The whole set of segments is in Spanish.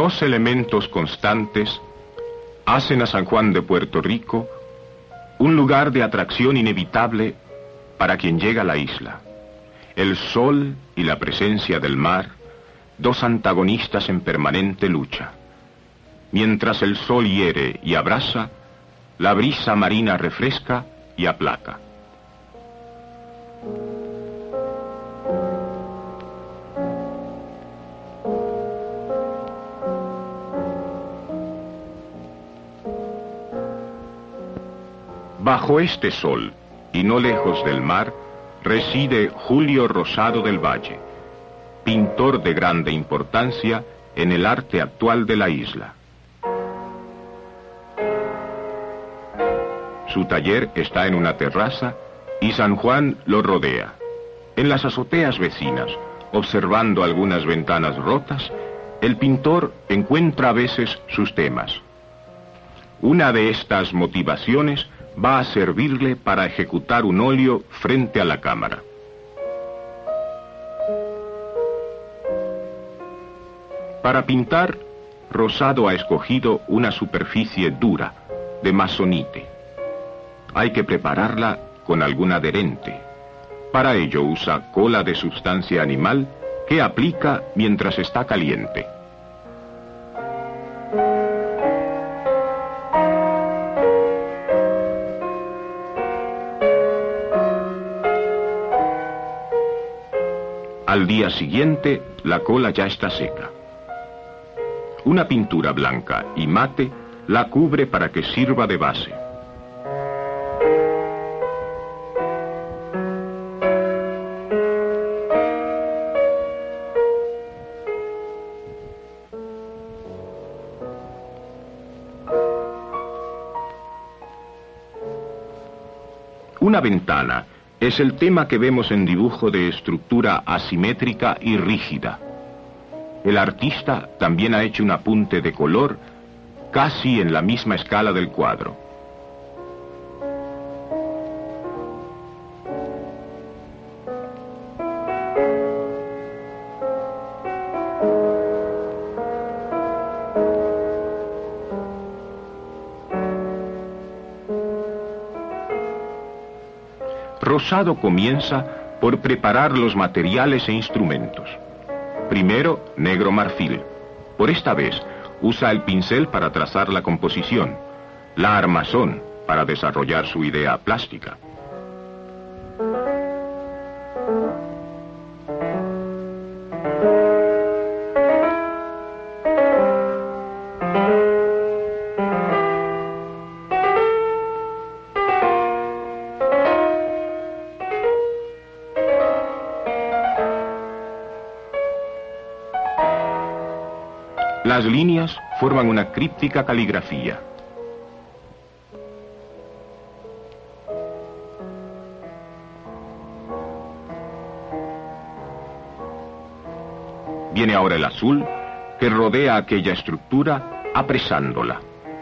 Dos elementos constantes hacen a San Juan de Puerto Rico un lugar de atracción inevitable para quien llega a la isla. El sol y la presencia del mar, dos antagonistas en permanente lucha. Mientras el sol hiere y abrasa, la brisa marina refresca y aplaca. Bajo este sol, y no lejos del mar, reside Julio Rosado del Valle, pintor de grande importancia en el arte actual de la isla. Su taller está en una terraza y San Juan lo rodea. En las azoteas vecinas, observando algunas ventanas rotas, el pintor encuentra a veces sus temas. Una de estas motivaciones va a servirle para ejecutar un óleo frente a la cámara. Para pintar, Rosado ha escogido una superficie dura, de masonite. Hay que prepararla con algún adherente. Para ello usa cola de sustancia animal que aplica mientras está caliente. Al día siguiente, la cola ya está seca. Una pintura blanca y mate la cubre para que sirva de base. Una ventana es el tema que vemos en dibujo de estructura asimétrica y rígida. El artista también ha hecho un apunte de color casi en la misma escala del cuadro. Rosado comienza por preparar los materiales e instrumentos. Primero, negro marfil. Por esta vez, usa el pincel para trazar la composición, la armazón para desarrollar su idea plástica. Las líneas forman una críptica caligrafía. Viene ahora el azul, que rodea aquella estructura, apresándola.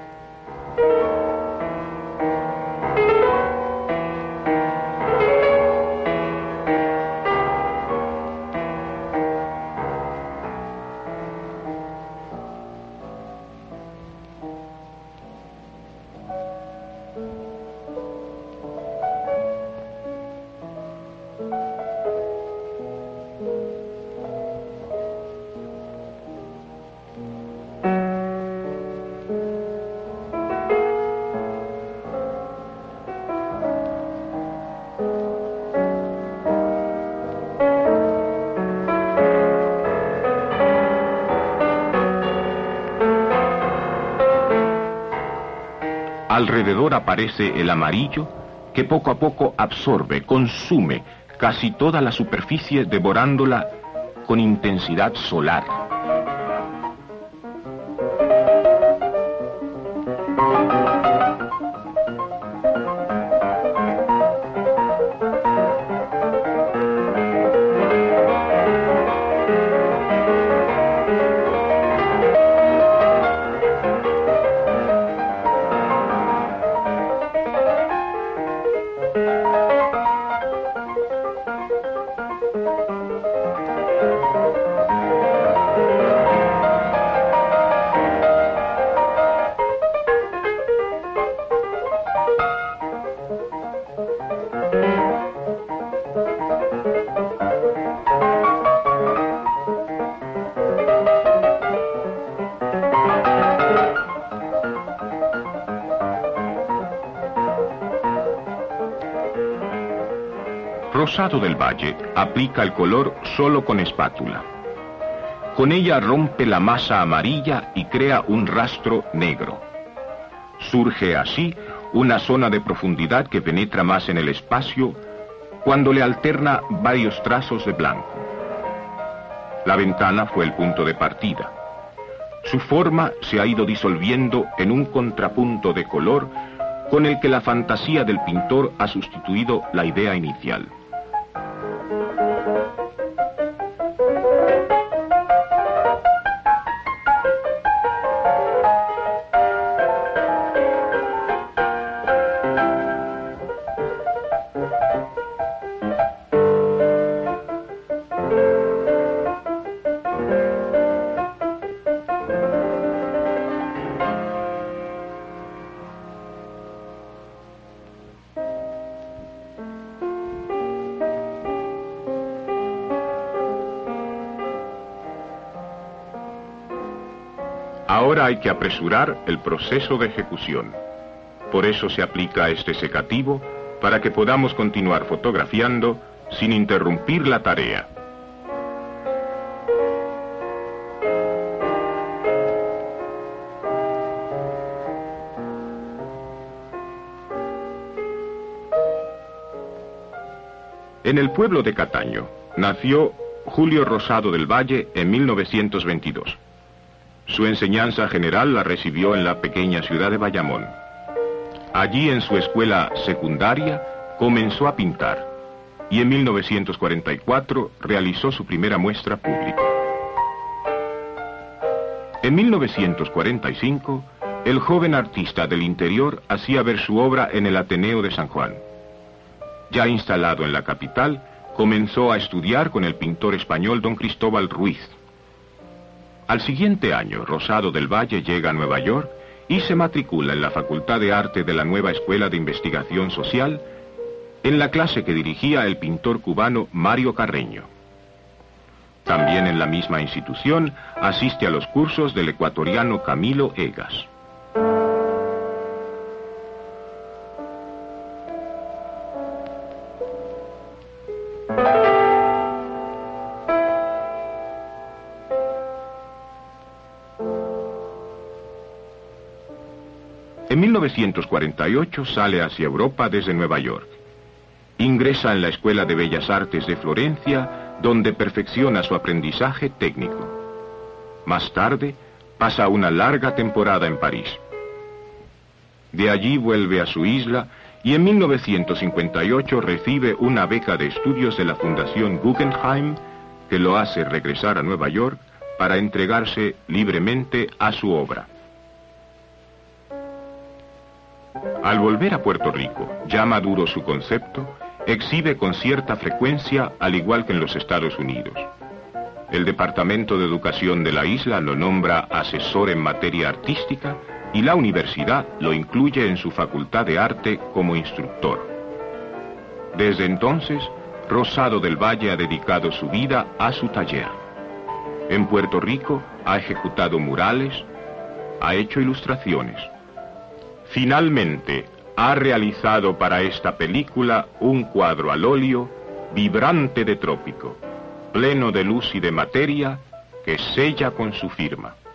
Alrededor aparece el amarillo que poco a poco absorbe, consume casi toda la superficie, devorándola con intensidad solar. Rosado del Valle aplica el color solo con espátula. Con ella rompe la masa amarilla y crea un rastro negro. Surge así una zona de profundidad que penetra más en el espacio cuando le alterna varios trazos de blanco. La ventana fue el punto de partida. Su forma se ha ido disolviendo en un contrapunto de color con el que la fantasía del pintor ha sustituido la idea inicial. Ahora hay que apresurar el proceso de ejecución. Por eso se aplica este secativo para que podamos continuar fotografiando sin interrumpir la tarea. En el pueblo de Cataño nació Julio Rosado del Valle en 1922. Su enseñanza general la recibió en la pequeña ciudad de Bayamón. Allí, en su escuela secundaria, comenzó a pintar y en 1944 realizó su primera muestra pública. En 1945, el joven artista del interior hacía ver su obra en el Ateneo de San Juan. Ya instalado en la capital, comenzó a estudiar con el pintor español don Cristóbal Ruiz. Al siguiente año, Rosado del Valle llega a Nueva York y se matricula en la Facultad de Arte de la nueva Escuela de Investigación Social, en la clase que dirigía el pintor cubano Mario Carreño. También en la misma institución asiste a los cursos del ecuatoriano Camilo Egas. En 1948 sale hacia Europa desde Nueva York. Ingresa en la Escuela de Bellas Artes de Florencia, donde perfecciona su aprendizaje técnico. Más tarde, pasa una larga temporada en París. De allí vuelve a su isla y en 1958 recibe una beca de estudios de la Fundación Guggenheim, que lo hace regresar a Nueva York para entregarse libremente a su obra. Al volver a Puerto Rico, ya maduro su concepto, exhibe con cierta frecuencia, al igual que en los Estados Unidos. El Departamento de Educación de la isla lo nombra asesor en materia artística y la universidad lo incluye en su Facultad de Arte como instructor. Desde entonces, Rosado del Valle ha dedicado su vida a su taller. En Puerto Rico ha ejecutado murales, ha hecho ilustraciones. Finalmente, ha realizado para esta película un cuadro al óleo vibrante de trópico, pleno de luz y de materia, que sella con su firma.